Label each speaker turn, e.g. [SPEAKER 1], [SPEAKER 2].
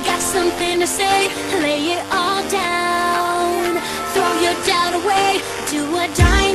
[SPEAKER 1] got something to say, lay it all down. Throw your doubt away, do or die.